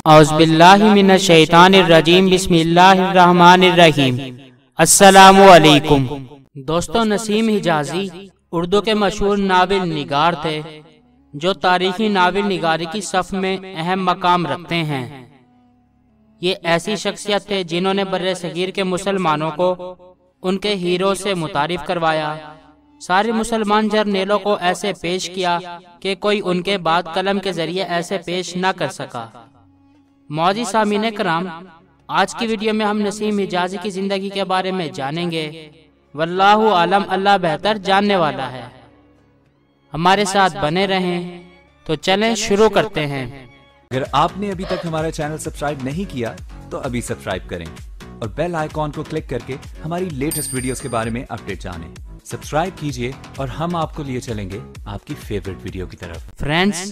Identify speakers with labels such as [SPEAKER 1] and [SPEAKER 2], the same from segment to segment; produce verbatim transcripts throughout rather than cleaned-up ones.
[SPEAKER 1] اعوذ باللہ من الشیطان الرجیم بسم اللہ الرحمن الرحیم۔ السلام علیکم دوستو، نسیم حجازی اردو کے مشہور ناول نگار تھے جو تاریخی ناول نگاری کی صف میں اہم مقام رکھتے ہیں۔ یہ ایسی شخصیت تھے جنہوں نے بر صغیر کے مسلمانوں کو ان کے ہیرو سے متعارف کروایا، سارے مسلمان جرنیلوں کو ایسے پیش کیا کہ کوئی ان کے بعد قلم کے ذریعے ایسے پیش نہ کر سکا۔ معزز سامعین کرام، آج کی ویڈیو میں ہم نسیم حجازی کی زندگی کے بارے میں جانیں گے۔ واللہ عالم، اللہ بہتر جاننے والا ہے۔ ہمارے ساتھ بنے رہیں۔ تو چلیں شروع کرتے ہیں۔
[SPEAKER 2] اگر آپ نے ابھی تک ہمارا چینل سبسکرائب نہیں کیا تو ابھی سبسکرائب کریں اور بیل آئیکن کو کلک کر کے ہماری لیٹسٹ ویڈیوز کے بارے میں اپڈیٹ جانیں۔ سبسکرائب کیجئے اور ہم آپ کو لیے چلیں گے آپ کی فیورٹ ویڈیو کی طرف۔
[SPEAKER 1] فرینڈز،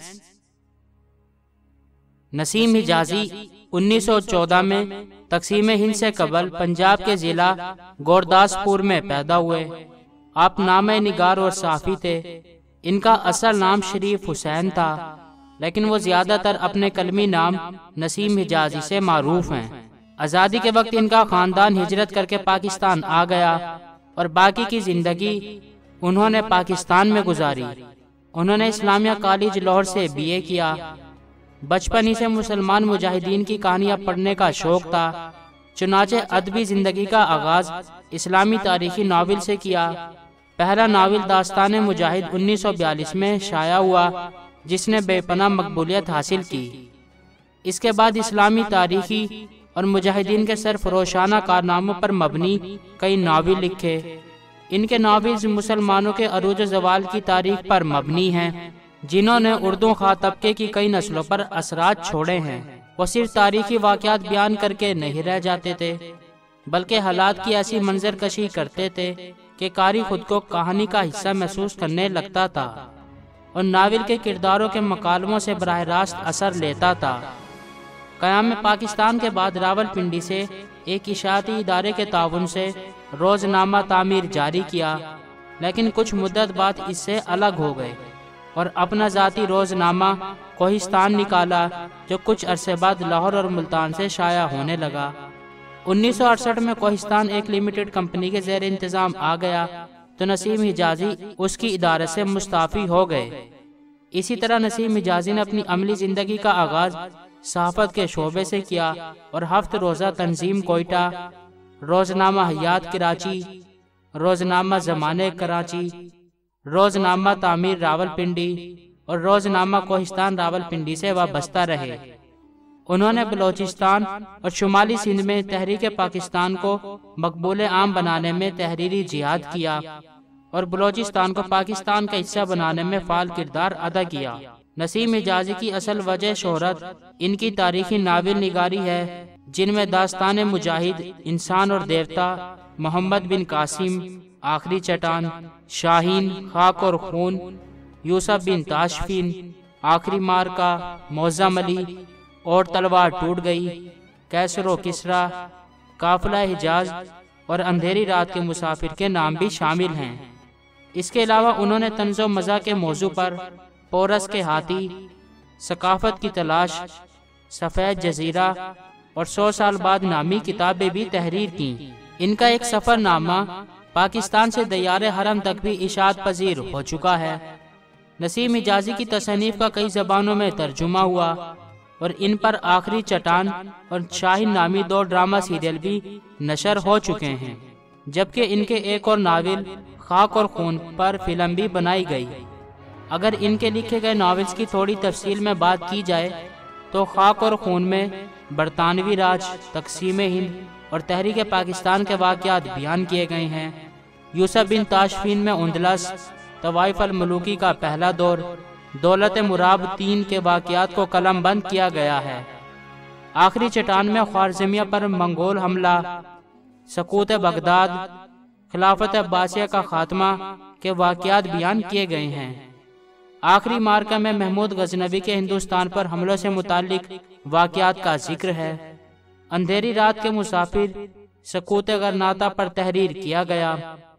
[SPEAKER 1] نسیم حجازی انیس سو چودہ میں تقسیم ہند سے قبل پنجاب کے ضلع گورداسپور میں پیدا ہوئے۔ آپ نامہ نگار اور صحافی تھے۔ ان کا اصل نام شریف حسین تھا، لیکن وہ زیادہ تر اپنے قلمی نام نسیم حجازی سے معروف ہیں۔ آزادی کے وقت ان کا خاندان ہجرت کر کے پاکستان آ گیا اور باقی کی زندگی انہوں نے پاکستان میں گزاری۔ انہوں نے اسلامیہ کالج لاہور سے بی اے کیا۔ بچپن ہی سے مسلمان مجاہدین کی کہانیاں پڑھنے کا شوق تھا، چنانچہ ادبی زندگی کا آغاز اسلامی تاریخی ناول سے کیا۔ پہلا ناول داستان مجاہد انیس سو بیالیس میں شائع ہوا، جس نے بے پناہ مقبولیت حاصل کی۔ اس کے بعد اسلامی تاریخی اور مجاہدین کے سرفروشانہ کارناموں پر مبنی کئی ناول لکھے۔ ان کے ناولز مسلمانوں کے عروج و زوال کی تاریخ پر مبنی ہیں، جنہوں نے اردو خواہ طبقے کی کئی نسلوں پر اثرات چھوڑے ہیں۔ وہ صرف تاریخی واقعات بیان کر کے نہیں رہ جاتے تھے، بلکہ حالات کی ایسی منظر کشی کرتے تھے کہ قاری خود کو کہانی کا حصہ محسوس کرنے لگتا تھا اور ناول کے کرداروں کے مکالموں سے براہ راست اثر لیتا تھا۔ قیام پاکستان کے بعد راولپنڈی سے ایک اشاعتی ادارے کے تعاون سے روزنامہ تعمیر جاری کیا، لیکن کچھ مدت بعد اس سے الگ ہو گئے اور اپنا ذاتی روزنامہ کوہستان نکالا، جو کچھ عرصے بعد لاہور اور ملتان سے شائع ہونے لگا۔ انیس سو اڑسٹھ میں کوہستان ایک لمیٹڈ کمپنی کے زیر انتظام آ گیا تو نسیم حجازی اس کی ادارے سے مستعفی ہو گئے۔ اسی طرح نسیم حجازی نے اپنی عملی زندگی کا آغاز صحافت کے شعبے سے کیا اور ہفت روزہ تنظیم کوئٹہ، روزنامہ حیات کراچی، روزنامہ زمانے کراچی، روزنامہ تعمیر راولپنڈی اور روزنامہ کوہستان راولپنڈی سے وابستہ رہے۔ انہوں نے بلوچستان اور شمالی سندھ میں تحریک پاکستان کو مقبول عام بنانے میں تحریری جہاد کیا اور بلوچستان کو پاکستان کا حصہ بنانے میں فعال کردار ادا کیا۔ نسیم حجازی کی اصل وجہ شہرت ان کی تاریخی ناول نگاری ہے، جن میں داستان مجاہد، انسان اور دیوتا، محمد بن قاسم، آخری چٹان، شاہین، خاک اور خون، یوسف بن تاشفین، آخری مارکا، معظم علی، اور تلوار ٹوٹ گئی، کیسر و کسرا، قافلہ حجاز اور اندھیری رات کے مسافر کے نام بھی شامل ہیں۔ اس کے علاوہ انہوں نے طنز و مزاح کے موضوع پر پورس کے ہاتھی، ثقافت کی تلاش، سفید جزیرہ اور سو سال بعد نامی کتابیں بھی تحریر کیں۔ ان کا ایک سفر نامہ پاکستان سے دیار حرم تک بھی اشاعت پذیر ہو چکا ہے۔ نسیم حجازی کی تصانیف کا کئی زبانوں میں ترجمہ ہوا اور ان پر آخری چٹان اور شاہین نامی دو ڈرامہ سیریل بھی نشر ہو چکے ہیں، جبکہ ان کے ایک اور ناول خاک اور خون پر فلم بھی بنائی گئی۔ اگر ان کے لکھے گئے ناولز کی تھوڑی تفصیل میں بات کی جائے تو خاک اور خون میں برطانوی راج، تقسیم ہند اور تحریک پاکستان کے واقعات بیان کیے گئے ہیں۔ یوسف بن تاشفین میں اندلس، طوائف الملوکی کا پہلا دور، دولت مراب تین کے واقعات کو قلم بند کیا گیا ہے۔ آخری چٹان میں خوارزمیہ پر منگول حملہ، سقوط بغداد، خلافت عباسیہ کا خاتمہ کے واقعات بیان کیے گئے ہیں۔ آخری مارکہ میں محمود غزنوی کے ہندوستان پر حملوں سے متعلق واقعات کا ذکر ہے۔ اندھیری رات کے مسافر، سقوط غرناطہ پر تحریر کیا گیا۔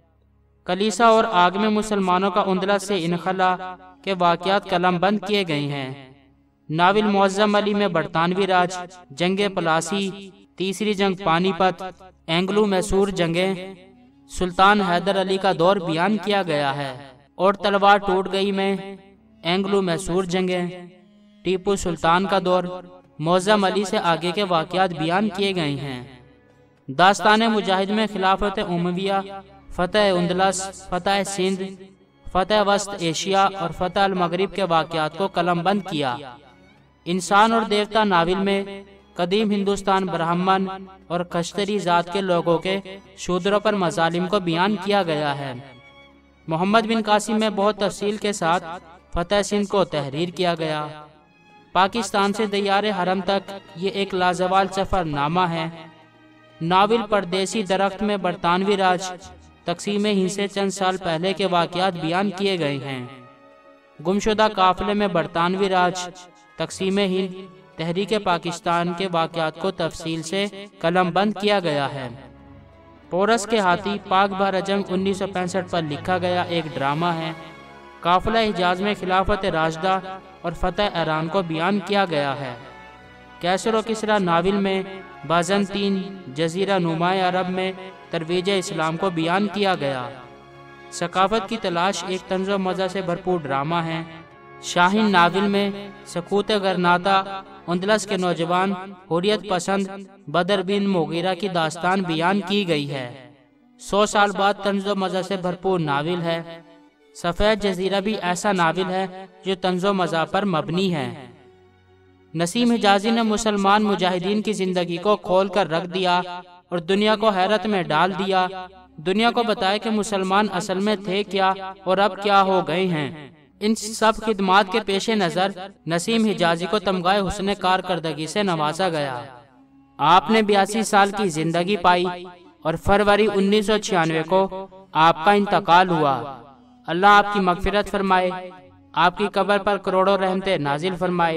[SPEAKER 1] کلیسا اور آگ میں مسلمانوں کا اندلس سے انخلا کے واقعات قلم بند کیے گئے ہیں۔ नाविल मुअज़्ज़म अली में बरतानवी राज, जंग पलासी, तीसरी जंग पानीपत, एंग्लो मैसूर जंगें, सुल्तान हैदर अली का दौर बयान किया गया है और तलवार टूट गई में एंग्लो मैसूर जंगें, टीपू सुल्तान का दौर, मुअज़्ज़म अली से आगे के वाक़यात बयान किए गए हैं। दास्तान मुजाहिद में खिलाफत उमविया, फतह उंदलस, फतह सिंध, फतह वस्त एशिया और फतह अल मगरिब के वाक़यात को कलमबंद किया। इंसान और देवता नाविल में कदीम हिंदुस्तान ब्राह्मण और खश्तरी जात के लोगों के शूद्रों पर मजालिम को बयान किया गया है। मोहम्मद बिन कासिम में बहुत तफसील के साथ फतह सिंध को तहरीर किया गया। पाकिस्तान से दरियाए हरम तक ये एक लाजवाल सफर नामा है। नाविल परदेसी दरख्त में बरतानवी राज, तकसीम हिंद से चंद साल पहले के वाक़यात बयान किए गए हैं। गुमशुदा काफिले में बरतानवी राज, तकसीम हिंद, तहरीक पाकिस्तान के वाक़यात को तफसील से कलमबंद किया गया है। पोरस के हाथी पाक बहरजंग उन्नीस सौ पैंसठ पर लिखा गया एक ड्रामा है। काफिला हिजाज में खिलाफत राशिदा और फतह ईरान को बयान किया गया है। कैसर व किसरा नाविल में बाज़ंतीन जजीरा नुमाए अरब में तरवीज इस्लाम को बयान किया गया। सकाफत की तलाश एक तंज़ो मज़ा से भरपूर ड्रामा है। शाहीन नाविल में सकूत गरनाता, उंदलस के नौजवान, हुर्रियत पसंद बदर बिन मुगीरा की दास्तान बयान की गई है। सौ साल बाद तंज़ो मज़ा से भरपूर नाविल है। सफ़ेद जजीरा भी ऐसा नाविल है जो तंज़ो मज़ा पर मबनी है। नसीम हिजाजी ने मुसलमान मुजाहिदीन की जिंदगी को खोल कर रख दिया और दुनिया को हैरत में डाल दिया। दुनिया को बताया कि मुसलमान असल में थे क्या और अब क्या हो गए हैं। इन सब खिदमात के पेश नज़र नसीम हिजाजी को तमगाए हुस्न कारकर्दगी से नवाजा गया। आपने बयासी साल की जिंदगी पाई और फरवरी उन्नीस सौ छियानवे को आपका इंतकाल हुआ। अल्लाह आपकी मगफिरत फरमाए, आपकी कब्र पर करोड़ों रहमतें नाजिल फरमाए,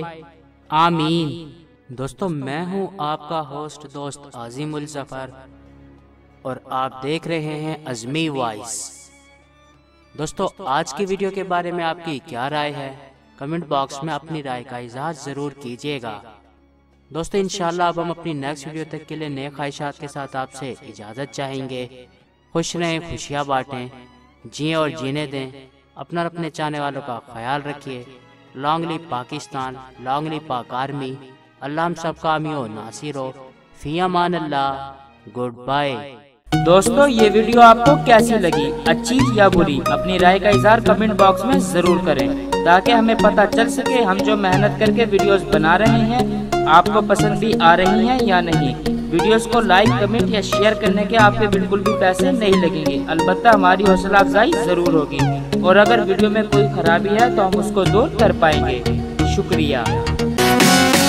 [SPEAKER 1] आमीन। दोस्तों, मैं हूं आपका होस्ट दोस्त अजीमुलजाफर और आप देख रहे हैं अज़मी वॉइस। दोस्तों, आज की वीडियो के बारे में आपकी क्या राय है? कमेंट बॉक्स में अपनी राय का इजहार ज़रूर कीजिएगा। दोस्तों, इंशाल्लाह अब हम अपनी नेक्स्ट वीडियो तक के लिए नए ख्वाहिशात के साथ आपसे इजाज़त चाहेंगे। खुश रहें, खुशियाँ बाँटें, जिए और जीने दें। अपना और अपने चाहने वालों का ख्याल रखिए। Long live Pakistan, long live Pak army. अल्लाह हम सब का आमियो नासिर हो। फी अमान अल्लाह, गुड बाय। दोस्तों, ये वीडियो आपको कैसी लगी, अच्छी या बुरी? अपनी राय का इजहार कमेंट बॉक्स में जरूर करें ताकि हमें पता चल सके हम जो मेहनत करके वीडियोस बना रहे हैं आपको पसंद भी आ रही हैं या नहीं। वीडियोस को लाइक, कमेंट या शेयर करने के आपके बिल्कुल भी पैसे नहीं लगेंगे, अलबत्ता हमारी हौसला अफजाई जरूर होगी। और अगर वीडियो में कोई खराबी है तो हम उसको दूर कर पाएंगे। शुक्रिया।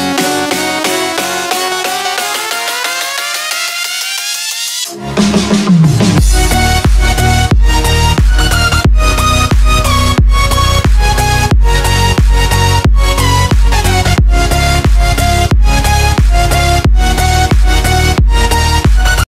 [SPEAKER 3] We'll be right back.